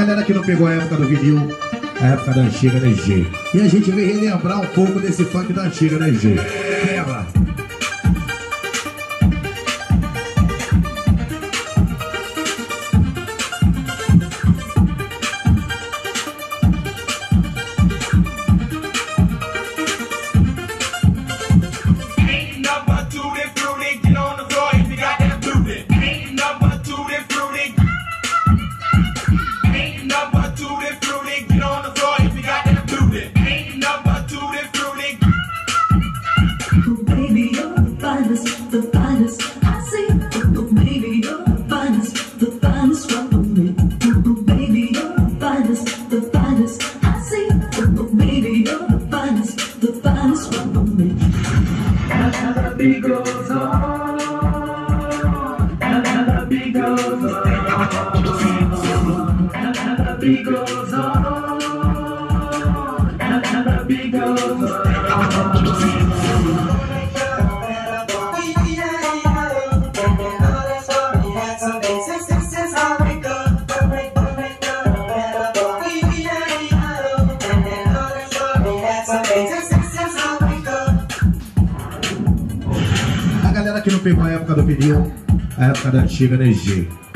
galera que não pegou a época do vinil, a época da antiga, né, G? E a gente veio relembrar um pouco desse funk da antiga, né, G? Lembra? A galera que não pegou a época do vinil, a época da antiga, né, G?